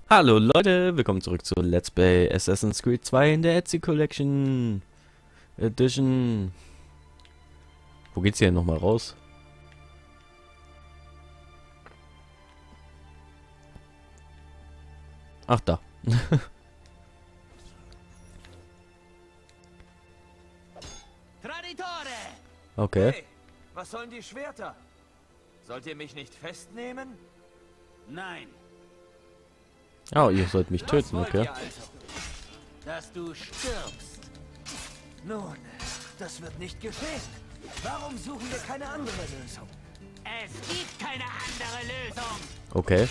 Hallo Leute, willkommen zurück zu Let's Play Assassin's Creed 2 in der Etsy Collection Edition. Wo geht's hier nochmal raus? Ach, da. Traditore! Okay. Hey, was sollen die Schwerter? Sollt ihr mich nicht festnehmen? Nein, Oh, ihr sollt mich Was töten, wollt okay. ihr also? dass du stirbst. Nun, das wird nicht geschehen. Warum suchen wir keine andere Lösung? Es gibt keine andere Lösung. Okay.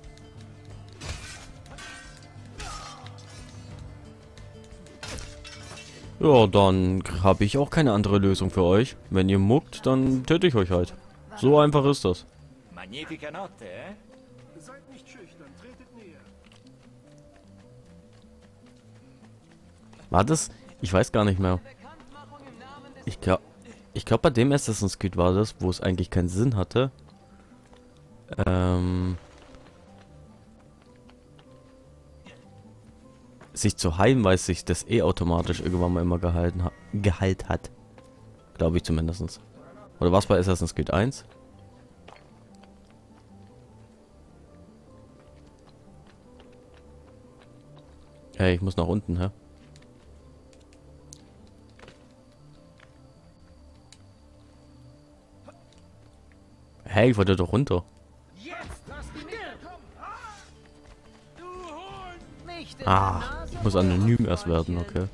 Ja, dann habe ich auch keine andere Lösung für euch. Wenn ihr muckt, dann töte ich euch halt. So einfach ist das. Magnifica notte, eh? Seid nicht schüchtern, tretet näher. War das? Ich weiß gar nicht mehr. Ich glaube bei dem Assassin's Creed war das, wo es eigentlich keinen Sinn hatte. Sich zu heilen, weil sich das automatisch irgendwann mal immer geheilt hat. Glaube ich zumindest. Oder was bei Assassin's Creed 1? Hey, ich muss nach unten, hä? Hey, ich wollte doch runter. Ah, ich muss anonym erst werden, okay.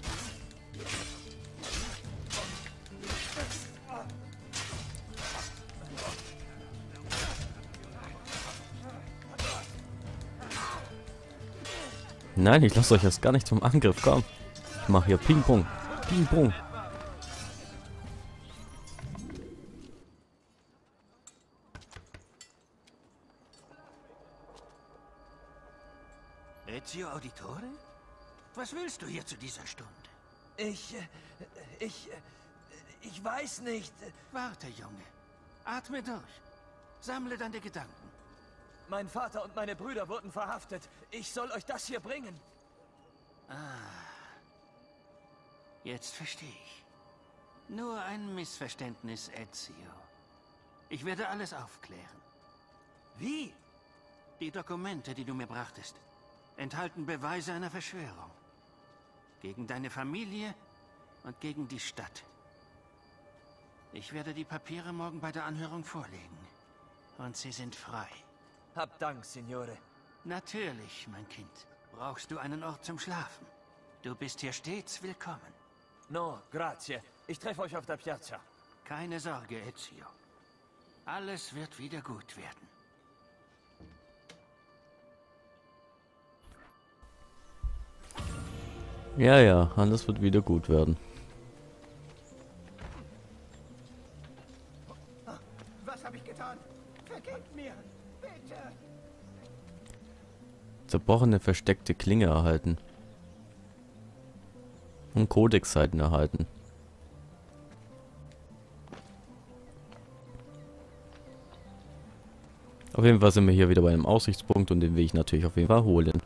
Nein, ich lasse euch jetzt gar nicht zum Angriff, komm. Ich mache hier Ping-Pong. Ping-Pong. Ezio Auditore? Was willst du hier zu dieser Stunde? Ich weiß nicht. Warte, Junge. Atme durch. Sammle deine Gedanken. Mein Vater und meine Brüder wurden verhaftet. Ich soll euch das hier bringen. Jetzt verstehe ich. Nur ein Missverständnis, Ezio. Ich werde alles aufklären. Wie? Die Dokumente, die du mir brachtest, enthalten Beweise einer Verschwörung. Gegen deine Familie und gegen die Stadt. Ich werde die Papiere morgen bei der Anhörung vorlegen. Und sie sind frei. Hab Dank, Signore. Natürlich, mein Kind. Brauchst du einen Ort zum Schlafen? Du bist hier stets willkommen. No, grazie. Ich treffe euch auf der Piazza. Keine Sorge, Ezio. Alles wird wieder gut werden. Ja, ja, alles wird wieder gut werden. Was habe ich getan? Vergebt mir, bitte. Zerbrochene versteckte Klinge erhalten. Und Codex-Seiten erhalten. Auf jeden Fall sind wir hier wieder bei einem Aussichtspunkt und den will ich natürlich auf jeden Fall holen.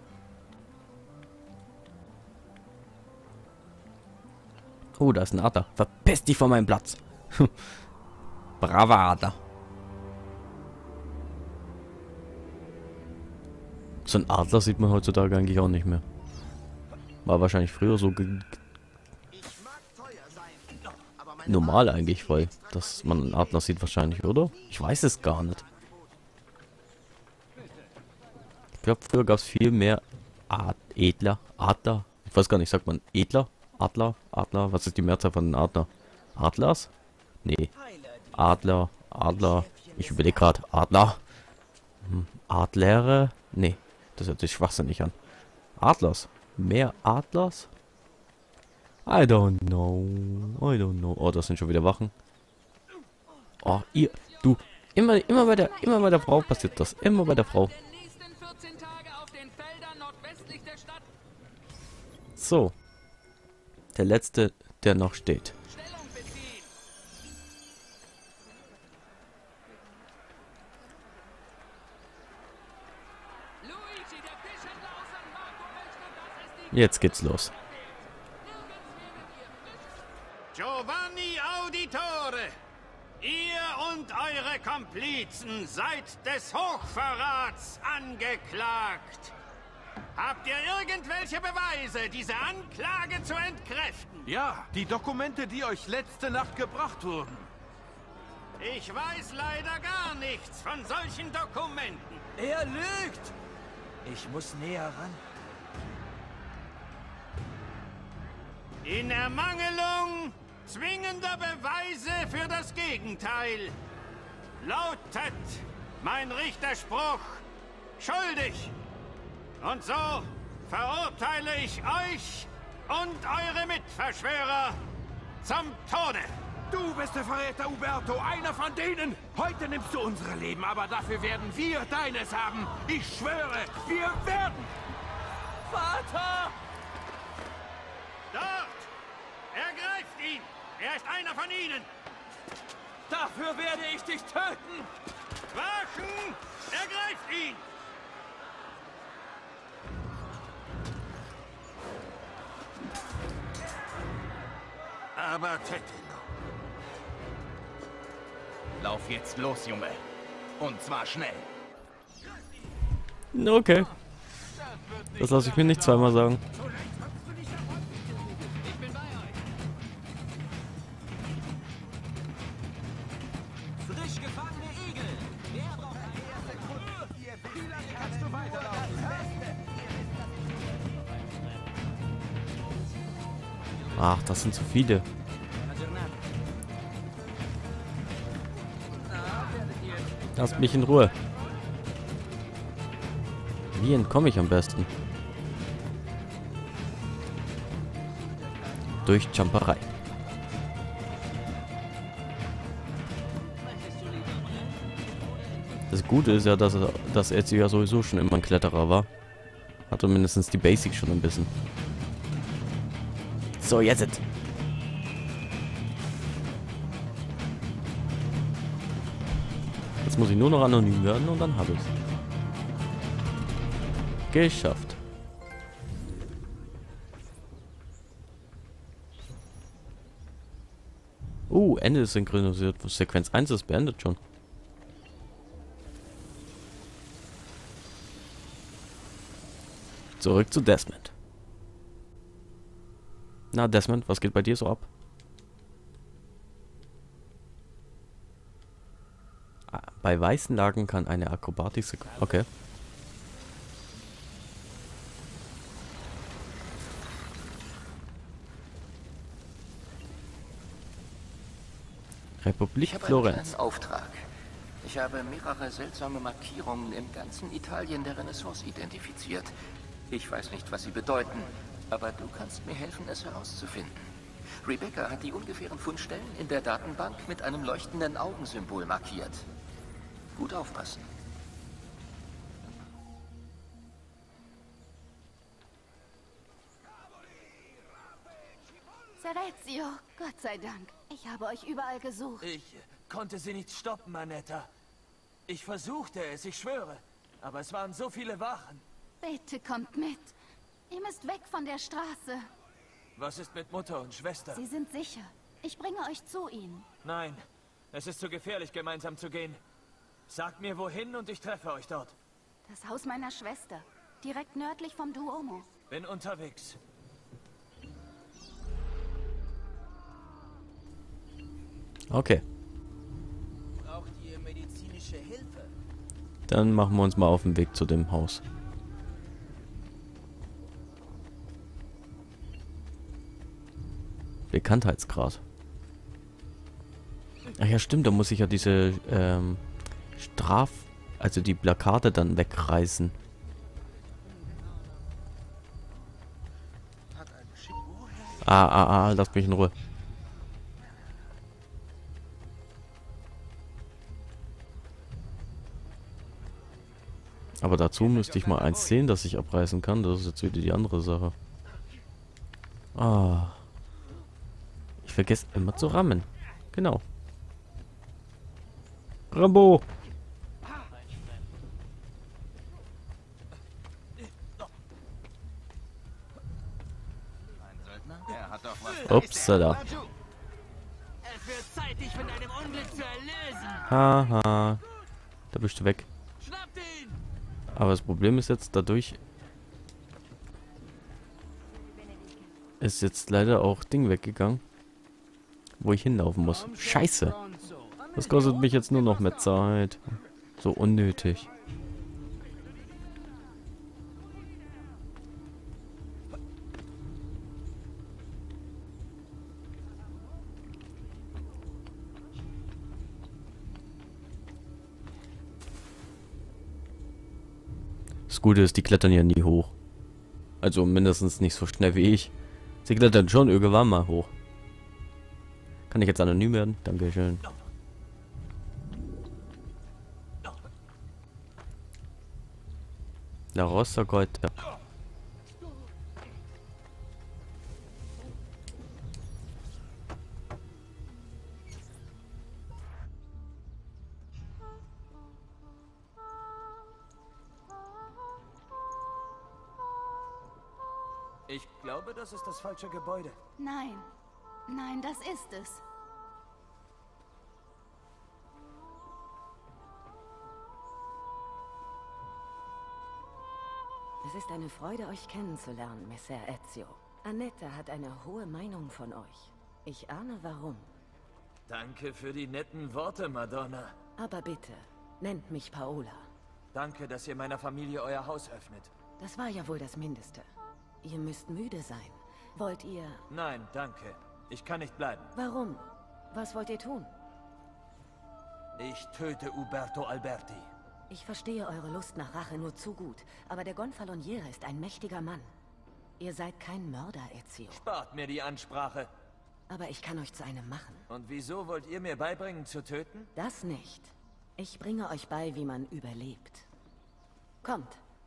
Oh, da ist ein Adler. Verpiss dich von meinem Platz. Braver Adler. So ein Adler sieht man heutzutage eigentlich auch nicht mehr. War wahrscheinlich früher so normal eigentlich, weil dass man einen Adler sieht wahrscheinlich, oder? Ich weiß es gar nicht. Ich glaube, früher gab es viel mehr Adler. Ich weiß gar nicht, sagt man Edler? Adler? Was ist die Mehrzahl von Adler? Adlers? Nee. Adler. Ich überlege gerade. Adler. Adlere? Nee. Das hört sich schwachsinnig an. Adlers. Mehr Adlers? I don't know. Oh, das sind schon wieder Wachen. Oh, du. Immer bei der Frau passiert das. Immer bei der Frau. So. Der letzte, der noch steht. Jetzt geht's los. Giovanni Auditore, ihr und eure Komplizen seid des Hochverrats angeklagt. Habt ihr irgendwelche Beweise, diese Anklage zu entkräften? Ja, die Dokumente, die euch letzte Nacht gebracht wurden. Ich weiß leider gar nichts von solchen Dokumenten. Er lügt! Ich muss näher ran. In Ermangelung zwingender Beweise für das Gegenteil lautet mein Richterspruch schuldig. Und so verurteile ich euch und eure Mitverschwörer zum Tode. Du bist der Verräter, Uberto, einer von denen. Heute nimmst du unsere Leben, aber dafür werden wir deines haben. Ich schwöre, wir werden. Vater! Dort! Ergreift ihn! Er ist einer von ihnen! Dafür werde ich dich töten! Wachen! Ergreift ihn! Aber Tetino. Lauf jetzt los, Junge. Und zwar schnell. Okay. Das lasse ich mir nicht zweimal sagen. Frisch gefangene Igel! Wer braucht eine Wie lange kannst du weiterlaufen? Ach, das sind zu viele. Lasst mich in Ruhe. Wie entkomme ich am besten? Durch Jumperei. Das Gute ist ja, dass er jetzt ja sowieso schon immer ein Kletterer war. Hatte mindestens die Basics schon ein bisschen. So, jetzt. Jetzt muss ich nur noch anonym werden und dann habe ich es. Geschafft. Ende des synchronisiert. Sequenz 1 ist beendet schon. Zurück zu Desmond. Na, Desmond, was geht bei dir so ab? Bei weißen Lagen kann eine Akrobatik... Okay. Republik Ich habe Florenz. einen kleinen Auftrag. Ich habe mehrere seltsame Markierungen im ganzen Italien der Renaissance identifiziert. Ich weiß nicht, was sie bedeuten, aber du kannst mir helfen, es herauszufinden. Rebecca hat die ungefähren Fundstellen in der Datenbank mit einem leuchtenden Augensymbol markiert. Gut aufpassen. Serezio, Gott sei Dank. Ich habe euch überall gesucht. Ich konnte sie nicht stoppen, Annetta. Ich versuchte es, ich schwöre. Aber es waren so viele Wachen. Bitte kommt mit. Ihr müsst weg von der Straße. Was ist mit Mutter und Schwester? Sie sind sicher. Ich bringe euch zu ihnen. Nein, es ist zu gefährlich, gemeinsam zu gehen. Sagt mir wohin und ich treffe euch dort. Das Haus meiner Schwester. Direkt nördlich vom Duomo. Bin unterwegs. Okay. Braucht ihr medizinische Hilfe? Dann machen wir uns mal auf den Weg zu dem Haus. Bekanntheitsgrad. Ach ja, stimmt, da muss ich ja diese also die Plakate dann wegreißen. Lasst mich in Ruhe. Aber dazu müsste ich mal eins sehen, dass ich abreißen kann. Das ist jetzt wieder die andere Sache. Ich vergesse immer zu rammen. Genau. Rambo! Upsala. Es wird Zeit, dich von deinem Unglück zu erlösen. Haha. Da bist du weg. Schnappt ihn! Aber das Problem ist jetzt, dadurch ist jetzt leider auch Ding weggegangen, wo ich hinlaufen muss. Scheiße. Das kostet mich jetzt nur noch mehr Zeit. So unnötig. Das Gute ist, die klettern ja nie hoch. Also mindestens nicht so schnell wie ich. Sie klettern schon irgendwann mal hoch. Kann ich jetzt anonym werden? Dankeschön. La Rosa Gold. Ich glaube, das ist das falsche Gebäude. Nein. Nein, das ist es. Es ist eine Freude, euch kennenzulernen, Messer Ezio. Annette hat eine hohe Meinung von euch. Ich ahne warum. Danke für die netten Worte, Madonna. Aber bitte, nennt mich Paola. Danke, dass ihr meiner Familie euer Haus öffnet. Das war ja wohl das Mindeste. Ihr müsst müde sein. Wollt ihr... Nein, danke. Ich kann nicht bleiben. Warum? Was wollt ihr tun? Ich töte Uberto Alberti. Ich verstehe eure Lust nach Rache nur zu gut, aber der Gonfaloniere ist ein mächtiger Mann. Ihr seid kein Mörder, Ezio. Spart mir die Ansprache. Aber ich kann euch zu einem machen. Und wieso wollt ihr mir beibringen zu töten? Das nicht. Ich bringe euch bei, wie man überlebt. Kommt.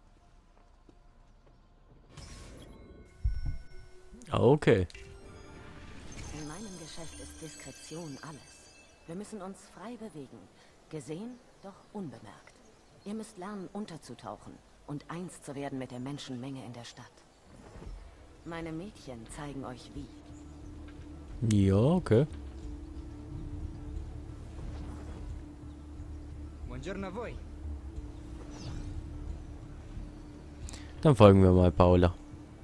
Okay. In meinem Geschäft ist Diskretion alles. Wir müssen uns frei bewegen. Gesehen, doch unbemerkt. Ihr müsst lernen, unterzutauchen und eins zu werden mit der Menschenmenge in der Stadt. Meine Mädchen zeigen euch wie. Ja, okay. Buongiorno a voi. Dann folgen wir mal Paola.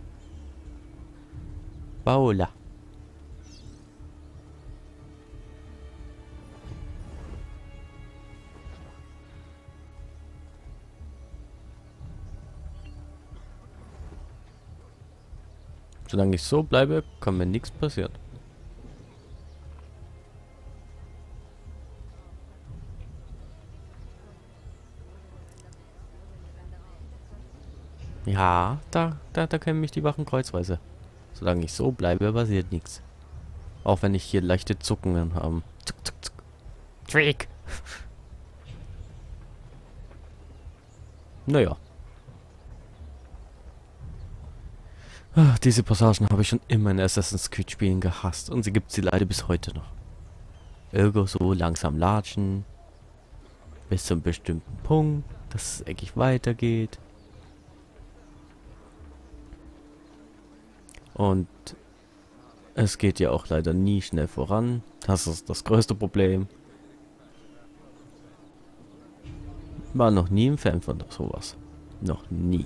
Paola. Solange ich so bleibe, kann mir nichts passieren. Ja, da kennen mich die Wachen kreuzweise. Solange ich so bleibe, passiert nichts. Auch wenn ich hier leichte Zuckungen habe. Zuck, zuck, zuck. Trick. Naja. Ach, diese Passagen habe ich schon immer in Assassin's Creed Spielen gehasst. Und sie gibt sie leider bis heute noch. Irgendwo so langsam latschen. Bis zu einem bestimmten Punkt, dass es eigentlich weitergeht. Und es geht ja auch leider nie schnell voran. Das ist das größte Problem. War noch nie ein Fan von sowas. Noch nie.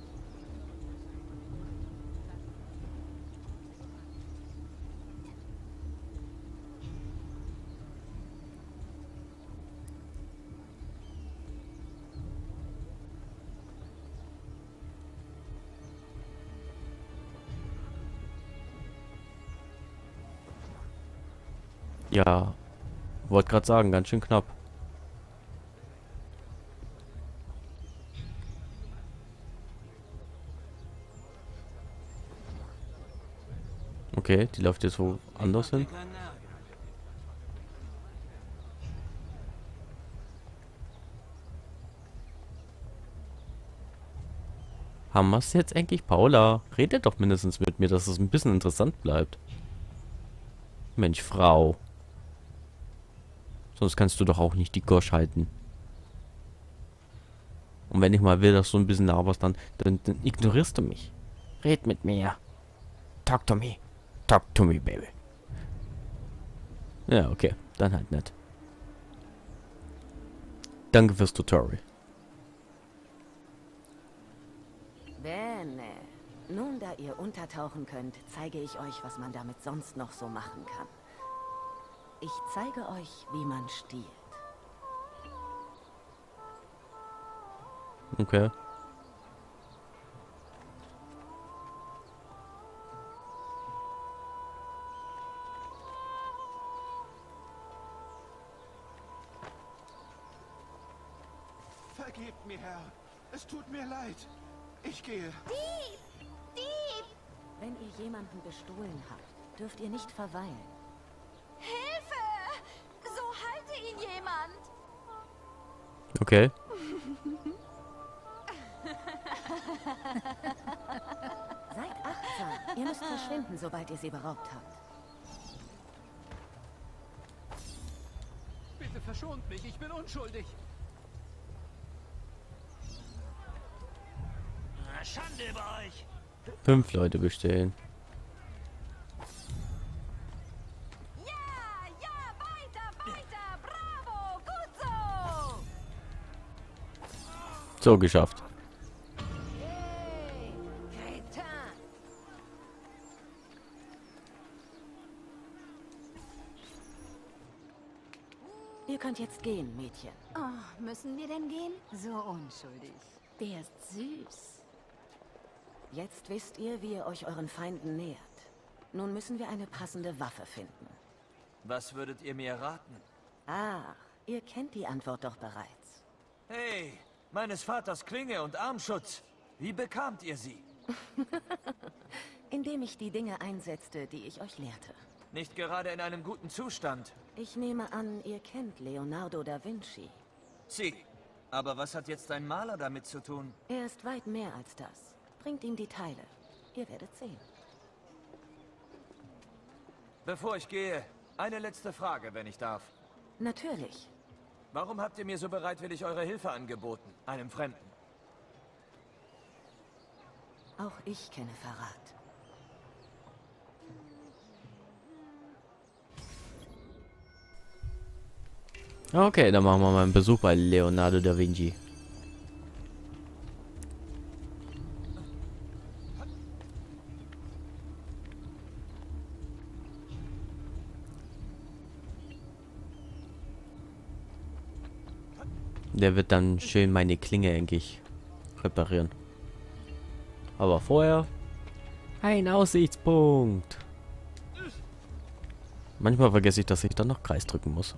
Ja, wollte gerade sagen, ganz schön knapp. Okay, die läuft jetzt wo anders hin. Haben wir es jetzt eigentlich? Paola, redet doch mindestens mit mir, dass es ein bisschen interessant bleibt. Mensch, Frau. Sonst kannst du doch auch nicht die Gosch halten. Und wenn ich mal will, dass du ein bisschen laberst, dann ignorierst du mich. Red mit mir. Talk to me. Talk to me, baby. Ja, okay. Dann halt nicht. Danke fürs Tutorial. Bene. Nun, da ihr untertauchen könnt, zeige ich euch, was man damit sonst noch so machen kann. Ich zeige euch, wie man stiehlt. Okay. Vergebt mir, Herr. Es tut mir leid. Ich gehe. Dieb! Dieb! Wenn ihr jemanden bestohlen habt, dürft ihr nicht verweilen. Hilfe! So halte ihn jemand! Okay. Seid achtsam. Ihr müsst verschwinden, sobald ihr sie beraubt habt. Bitte verschont mich, ich bin unschuldig. Schande über euch. 5 Leute bestehen. Ja, ja, weiter, bravo, gut so! So, geschafft. Hey, Kretan! Ihr könnt jetzt gehen, Mädchen. Oh, müssen wir denn gehen? So unschuldig. Der ist süß. Jetzt wisst ihr, wie ihr euch euren Feinden nähert. Nun müssen wir eine passende Waffe finden. Was würdet ihr mir raten? Ah, ihr kennt die Antwort doch bereits. Hey, meines Vaters Klinge und Armschutz. Wie bekamt ihr sie? Indem ich die Dinge einsetzte, die ich euch lehrte. Nicht gerade in einem guten Zustand. Ich nehme an, ihr kennt Leonardo da Vinci. Sie. Aber was hat jetzt ein Maler damit zu tun? Er ist weit mehr als das. Bringt ihm die Teile. Ihr werdet sehen. Bevor ich gehe, eine letzte Frage, wenn ich darf. Natürlich. Warum habt ihr mir so bereitwillig eure Hilfe angeboten, einem Fremden? Auch ich kenne Verrat. Okay, dann machen wir mal einen Besuch bei Leonardo da Vinci. Der wird dann schön meine Klinge endlich reparieren. Aber vorher ein Aussichtspunkt. Manchmal vergesse ich, dass ich dann noch Kreis drücken muss.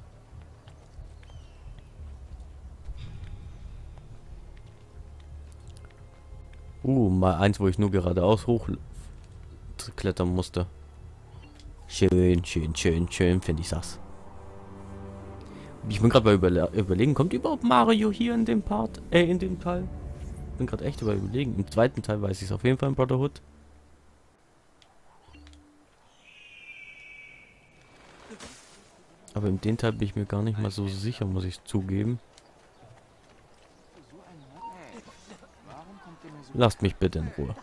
Mal eins, wo ich nur geradeaus hoch klettern musste. Schön, schön, schön, schön, finde ich das. Ich bin gerade bei überlegen, kommt überhaupt Mario hier in dem Part, in dem Teil? Bin gerade echt überlegen. Im zweiten Teil weiß ich es auf jeden Fall in Brotherhood. Aber in dem Teil bin ich mir gar nicht mal so sicher, muss ich zugeben. Lasst mich bitte in Ruhe.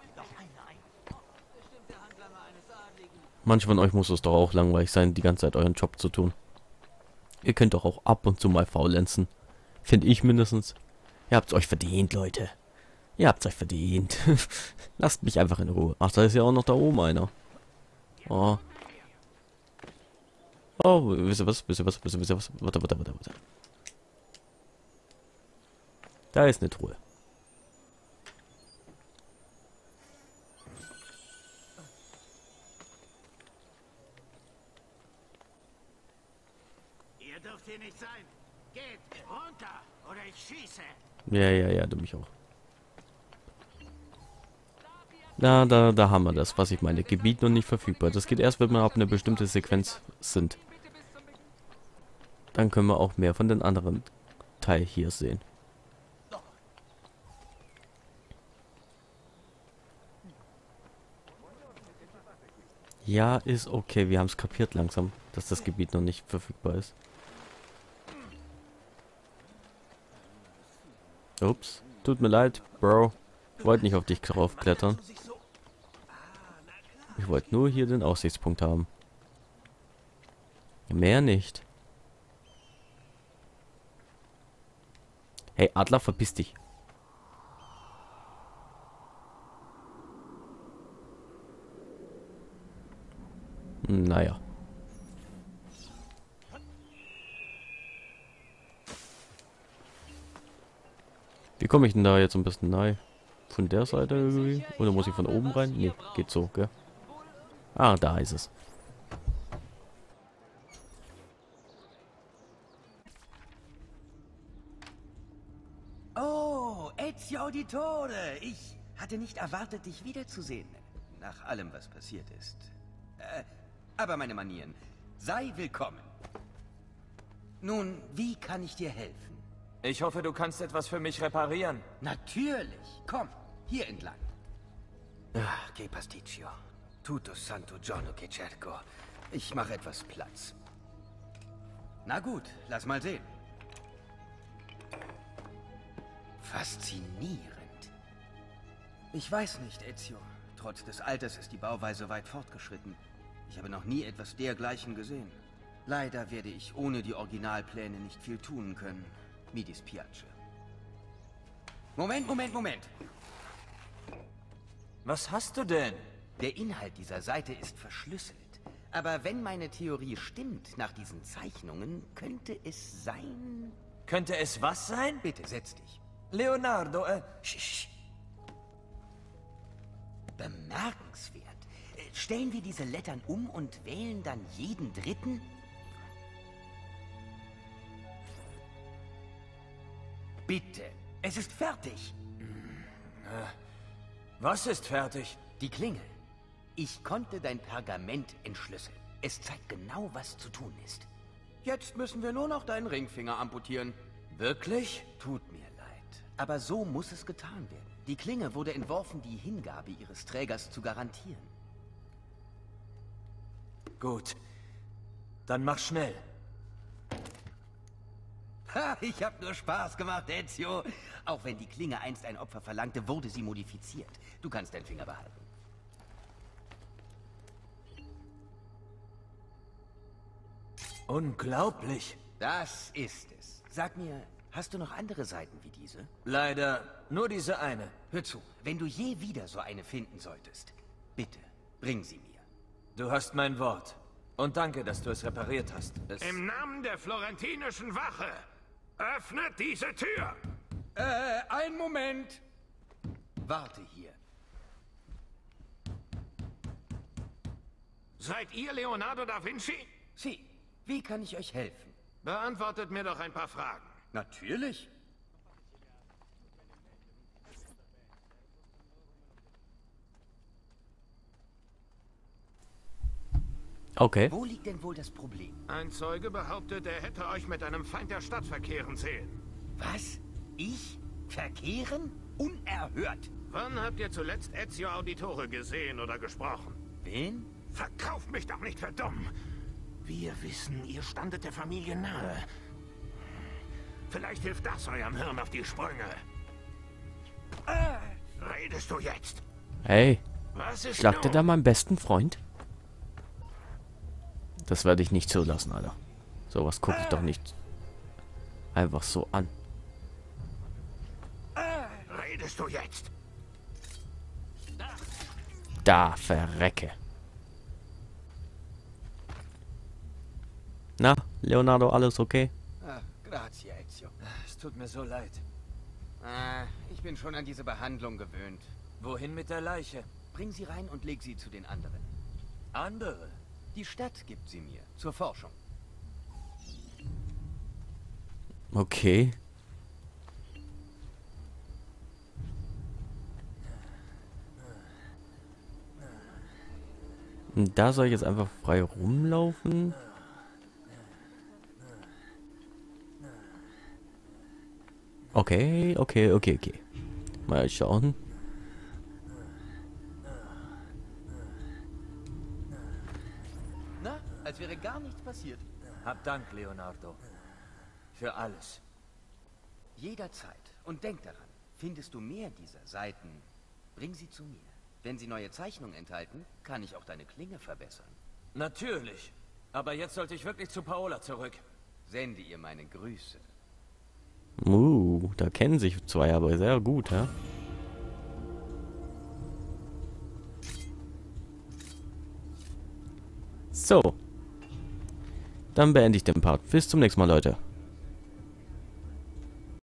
Manche von euch muss es doch auch langweilig sein, die ganze Zeit euren Job zu tun. Ihr könnt doch auch ab und zu mal faulenzen. Finde ich mindestens. Ihr habt's euch verdient, Leute. Ihr habt's euch verdient. Lasst mich einfach in Ruhe. Ach, da ist ja auch noch da oben einer. Oh. Oh, wisst ihr was? Wisst ihr was? Wisst ihr was? Warte. Da ist eine Truhe. Ihr dürft hier nicht sein. Geht runter oder ich schieße. Ja, du mich auch. Na, da haben wir das, was ich meine. Gebiet noch nicht verfügbar. Das geht erst, wenn wir auf eine bestimmte Sequenz sind. Dann können wir auch mehr von den anderen Teil hier sehen. Ja, ist okay. Wir haben es kapiert langsam, dass das Gebiet noch nicht verfügbar ist. Ups, tut mir leid, Bro. Wollte nicht auf dich draufklettern. Ich wollte nur hier den Aussichtspunkt haben. Mehr nicht. Hey, Adler, verpiss dich. Naja. Wie komme ich denn da jetzt am besten nahe? Von der Seite irgendwie? Oder muss ich von oben rein? Nee, geht so, gell? Ah, da ist es. Oh, Ezio Auditore. Ich hatte nicht erwartet, dich wiederzusehen. Nach allem, was passiert ist. Aber meine Manieren. Sei willkommen. Nun, wie kann ich dir helfen? Ich hoffe, du kannst etwas für mich reparieren. Natürlich. Komm, hier entlang. Ach, che pasticcio. Tutto santo giorno che cerco. Ich mache etwas Platz. Na gut, lass mal sehen. Faszinierend. Ich weiß nicht, Ezio. Trotz des Alters ist die Bauweise weit fortgeschritten. Ich habe noch nie etwas dergleichen gesehen. Leider werde ich ohne die Originalpläne nicht viel tun können. Mi dispiace. Moment. Was hast du denn? Der Inhalt dieser Seite ist verschlüsselt. Aber wenn meine Theorie stimmt, nach diesen Zeichnungen, könnte es sein... Könnte es was sein? Bitte, setz dich. Leonardo, Sch. Bemerkenswert. Stellen wir diese Lettern um und wählen dann jeden dritten? Bitte, es ist fertig. Was ist fertig? Die Klingel. Ich konnte dein Pergament entschlüsseln. Es zeigt genau, was zu tun ist. Jetzt müssen wir nur noch deinen Ringfinger amputieren. Wirklich? Tut mir leid. Aber so muss es getan werden. Die Klinge wurde entworfen, die Hingabe ihres Trägers zu garantieren. Gut. Dann mach schnell. Ha, ich hab nur Spaß gemacht, Ezio. Auch wenn die Klinge einst ein Opfer verlangte, wurde sie modifiziert. Du kannst deinen Finger behalten. Unglaublich. Das ist es. Sag mir, hast du noch andere Seiten wie diese? Leider nur diese eine. Hör zu, wenn du je wieder so eine finden solltest, bitte, bring sie mir. Du hast mein Wort. Und danke, dass du es repariert hast. Im Namen der florentinischen Wache, öffnet diese Tür! Einen Moment. Warte hier. Seid ihr Leonardo da Vinci? Sie, wie kann ich euch helfen? Beantwortet mir doch ein paar Fragen. Natürlich. Okay. Wo liegt denn wohl das Problem? Ein Zeuge behauptet, er hätte euch mit einem Feind der Stadt verkehren sehen. Was? Ich? Verkehren? Unerhört. Wann habt ihr zuletzt Ezio Auditore gesehen oder gesprochen? Wen? Verkauft mich doch nicht für dumm. Wir wissen, ihr standet der Familie nahe. Vielleicht hilft das eurem Hirn auf die Sprünge. Redest du jetzt? Hey, Was ist schlagte nun? da meinen besten Freund? Das werde ich nicht zulassen, Alter. Sowas gucke ich doch nicht einfach so an. Redest du jetzt? Da, verrecke. Na, Leonardo, alles okay? Grazie, Ezio. Es tut mir so leid. Ich bin schon an diese Behandlung gewöhnt. Wohin mit der Leiche? Bring sie rein und leg sie zu den anderen. Andere? Die Stadt gibt sie mir, zur Forschung. Okay. Und da soll ich jetzt einfach frei rumlaufen? Okay. Mal schauen. Na, als wäre gar nichts passiert. Hab Dank, Leonardo. Für alles. Jederzeit. Und denk daran, findest du mehr dieser Seiten, bring sie zu mir. Wenn sie neue Zeichnungen enthalten, kann ich auch deine Klinge verbessern. Natürlich. Aber jetzt sollte ich wirklich zu Paola zurück. Sende ihr meine Grüße. Da kennen sich zwei aber sehr gut, ja? So. Dann beende ich den Part. Bis zum nächsten Mal, Leute.